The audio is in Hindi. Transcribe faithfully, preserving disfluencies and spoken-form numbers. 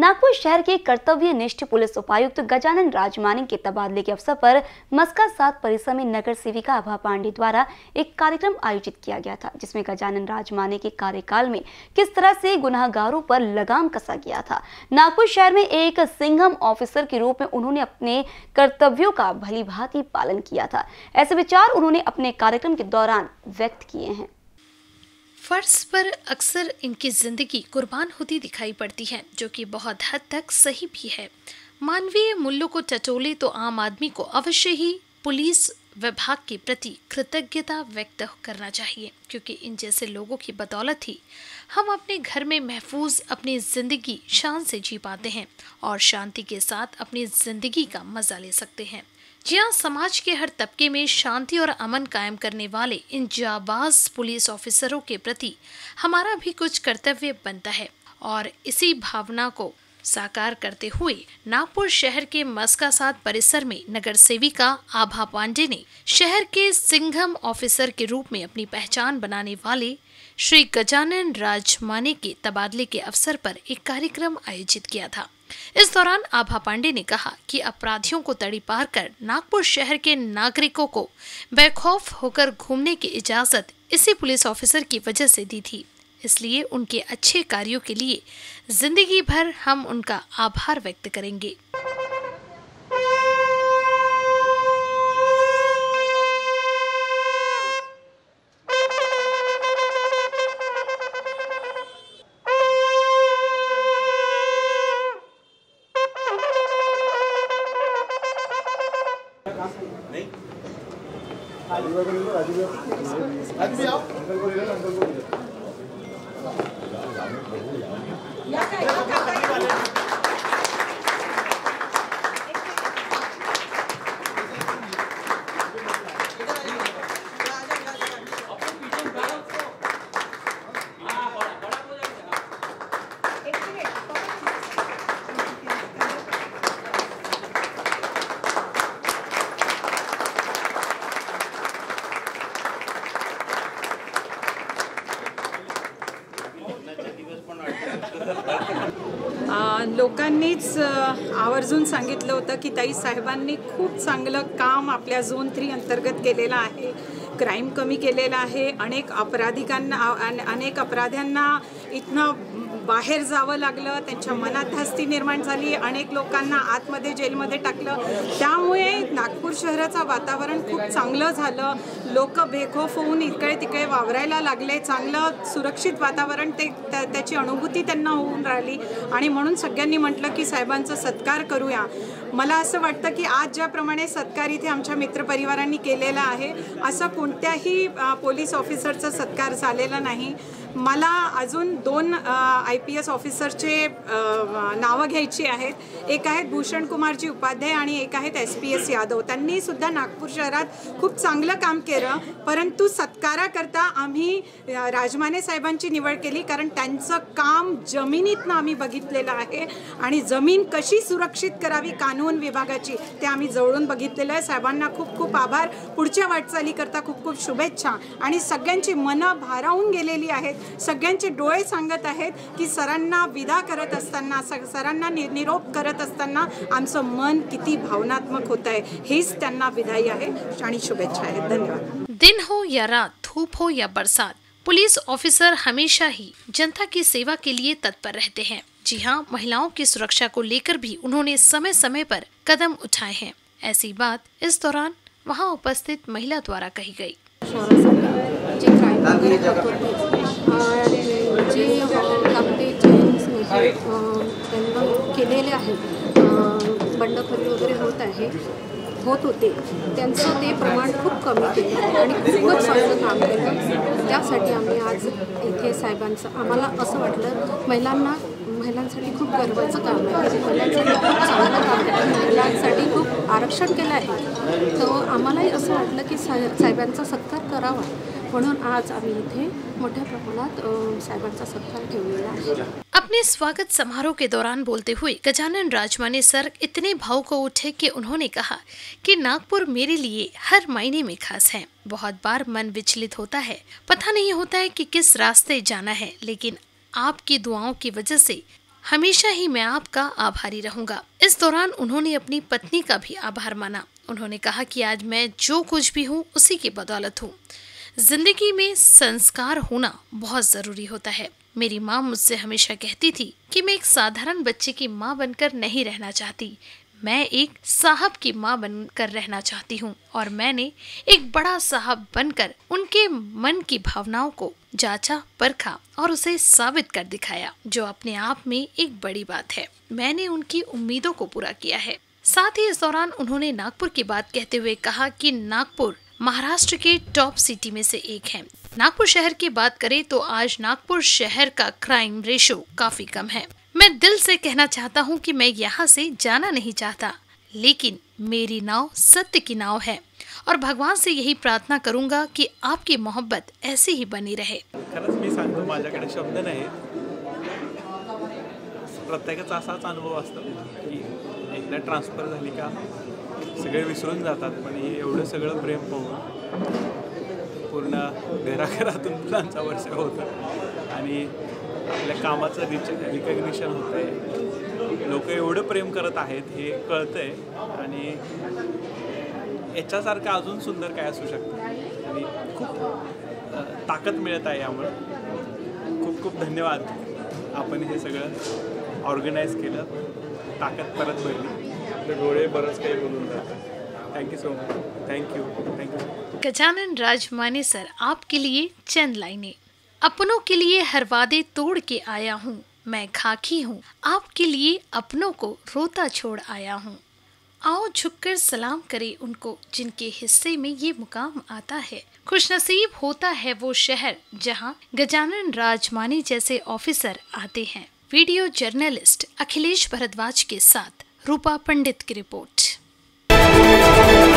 नागपुर शहर के कर्तव्यनिष्ठ पुलिस उपायुक्त गजानन राजमानी के तबादले के अवसर पर मस्का सात परिसर में नगर सेविका आभा पांडे द्वारा एक कार्यक्रम आयोजित किया गया था, जिसमें गजानन राजमानी के कार्यकाल में किस तरह से गुनाहगारों पर लगाम कसा गया था। नागपुर शहर में एक सिंघम ऑफिसर के रूप में उन्होंने अपने कर्तव्यों का भलीभांति पालन किया था। ऐसे विचार उन्होंने अपने कार्यक्रम के दौरान व्यक्त किए हैं। फर्ज पर अक्सर इनकी जिंदगी कुर्बान होती दिखाई पड़ती है, जो कि बहुत हद तक सही भी है। मानवीय मूल्यों को टटोले तो आम आदमी को अवश्य ही पुलिस विभाग के प्रति कृतज्ञता व्यक्त करना चाहिए, क्योंकि इन जैसे लोगों की बदौलत ही हम अपने घर में महफूज अपनी जिंदगी शान से जी पाते हैं और शांति के साथ अपनी जिंदगी का मजा ले सकते हैं। जी हाँ, समाज के हर तबके में शांति और अमन कायम करने वाले इन जाबाज पुलिस ऑफिसरों के प्रति हमारा भी कुछ कर्तव्य बनता है और इसी भावना को साकार करते हुए नागपुर शहर के मस्का सात परिसर में नगर सेविका आभा पांडे ने शहर के सिंघम ऑफिसर के रूप में अपनी पहचान बनाने वाले श्री गजानन राजमानी के तबादले के अवसर पर एक कार्यक्रम आयोजित किया था। इस दौरान आभा पांडे ने कहा कि अपराधियों को तड़ी पार कर नागपुर शहर के नागरिकों को बेखौफ होकर घूमने की इजाजत इसी पुलिस ऑफिसर की वजह से दी थी, इसलिए उनके अच्छे कार्यों के लिए जिंदगी भर हम उनका आभार व्यक्त करेंगे। नहीं आदमी आओ अंकल को ले लो, अंकल को ले लो। लोकांनीच आवर्जून सांगितलं होतं की ताई साहेबांनी खूप चांगलं काम आपल्या झोन थ्री अंतर्गत केलेलं आहे, क्राईम कमी केलेला आहे, अनेक अपराधिकांना अनेक अपराध्यांना इथनं बाहेर जावं लागलं, त्यांच्या मनात धास्ती निर्माण झाली, अनेक लोकांना आतमध्ये जेलमध्ये टाकलं, त्यामुळे नागपूर शहराचं वातावरण खूप चांगलं झालं, लोक बेखौफ होऊन इकडे तिकडे वावरायला लागले, चांगलं सुरक्षित वातावरण ते त्याची अनुभूती त्यांना होऊन राहिली आणि म्हणून सगळ्यांनी म्हटलं की साहेबांचा सत्कार करूया। मला असं वाटतं की आज ज्याप्रमाणे सत्कार इथे आमच्या मित्रपरिवारांनी केलेला आहे, असं कोणत्याही पोलीस ऑफिसरचा सत्कार झालेला नाही। मला अजून दोन आय पी एस ऑफिसरचे नावं घ्यायची आहेत। एक आहेत भूषण कुमारजी उपाध्याय आणि एक आहेत एस पी एस यादव। त्यांनी सुद्धा नागपूर शहरात खूप चांगलं काम केलं, परंतु सत्काराकरता आम्ही राजमाने साहेबांची निवड केली, कारण त्यांचं काम जमिनीतनं आम्ही बघितलेलं आहे आणि जमीन कशी सुरक्षित करावी कानून विभागाची ते आम्ही जवळून बघितलेलं आहे। साहेबांना खूप खूप आभार, पुढच्या वाटचालीकरता खूप खूप शुभेच्छा आणि सगळ्यांची मनं भारावून गेलेली आहेत, सगळ्यांचे डोळे सांगत आहेत की सरांना विदा करत असताना सरांना निरोप करत असताना आमचं मन किती भावनात्मक होत आहे, हेच त्यांना विदाई आहे आणि शुभेच्छा आहेत। धन्यवाद। दिन हो या रात, धूप हो या बरसात, पुलिस ऑफिसर हमेशा ही जनता की सेवा के लिए तत्पर रहते हैं। जी हाँ, महिलाओं की सुरक्षा को लेकर भी उन्होंने समय समय पर कदम उठाए हैं। ऐसी बात इस दौरान वहाँ उपस्थित महिला द्वारा कही गई। जे आपले जेन्ट्स त्यांना केलेले आहेत, बंडखोरी वगैरे होत आहे होत होते त्यांचं ते प्रमाण खूप कमी केलं आणि खूपच चांगलं काम केलं। त्यासाठी आम्ही आज इथे साहेबांचं आम्हाला असं वाटलं, महिलांना महिलांसाठी खूप गर्वाचं काम आहे, महिलांसाठी खूप चांगलं काम आहे, महिलांसाठी खूप आरक्षण केलं आहे, तर आम्हालाही असं वाटलं की साहेब साहेबांचा सत्कार करावा, म्हणून आज आम्ही इथे मोठ्या प्रमाणात साहेबांचा सत्कार ठेवलेला आहे। अपने स्वागत समारोह के दौरान बोलते हुए गजानन राजमानी सर इतने भावुक हो उठे कि उन्होंने कहा कि नागपुर मेरे लिए हर मायने में खास है। बहुत बार मन विचलित होता है, पता नहीं होता है कि किस रास्ते जाना है, लेकिन आपकी दुआओं की वजह से हमेशा ही मैं आपका आभारी रहूंगा। इस दौरान उन्होंने अपनी पत्नी का भी आभार माना। उन्होंने कहा कि आज मैं जो कुछ भी हूँ उसी की बदौलत हूँ। जिंदगी में संस्कार होना बहुत जरूरी होता है। मेरी माँ मुझसे हमेशा कहती थी कि मैं एक साधारण बच्चे की माँ बनकर नहीं रहना चाहती, मैं एक साहब की माँ बनकर रहना चाहती हूँ। और मैंने एक बड़ा साहब बनकर उनके मन की भावनाओं को जांचा, परखा और उसे साबित कर दिखाया, जो अपने आप में एक बड़ी बात है। मैंने उनकी उम्मीदों को पूरा किया है। साथ ही इस दौरान उन्होंने नागपुर की बात कहते हुए कहा कि नागपुर महाराष्ट्र के टॉप सिटी में से एक है। नागपुर शहर की बात करें तो आज नागपुर शहर का क्राइम रेशो काफी कम है। मैं दिल से कहना चाहता हूँ कि मैं यहाँ से जाना नहीं चाहता, लेकिन मेरी नाव सत्य की नाव है और भगवान से यही प्रार्थना करूंगा कि आपकी मोहब्बत ऐसी ही बनी रहे। खरंच मी सांगतो, माझ्याकडे शब्द नाही। प्रत्येकाचा असाच अनुभव असतो की एकदा ट्रान्सफर झाली का सगळे विसरून जातात, पण हे एवढं सगळं प्रेम पाहून पूर्ण घराघरातून मुलांचा वर्षा होतं आणि आपल्या कामाचं रिच रिकग्निशन होत आहे। लोक एवढं प्रेम करत आहेत हे कळतंय आणि याच्यासारखं अजून सुंदर काय असू शकतं आणि खूप ताकद मिळत आहे यामुळे। खूप खूप धन्यवाद, आपण हे सगळं ऑर्गनाइज केलं, ताकद परत भरली, आपले डोळे बरंच काही बोलून जातात। Thank you so much, thank you thank you. Gajanan Rajmane sir, आपके लिए चंद लाइनें। अपनों के लिए हर वादे तोड़ के आया हूँ, मैं खाकी हूँ, आपके लिए अपनों को रोता छोड़ आया हूँ। आओ झुककर सलाम करें उनको जिनके हिस्से में ये मुकाम आता है। खुशनसीब होता है वो शहर जहाँ गजानन राजमाने जैसे ऑफिसर आते हैं। वीडियो जर्नलिस्ट अखिलेश भारद्वाज के साथ रूपा पंडित की रिपोर्ट।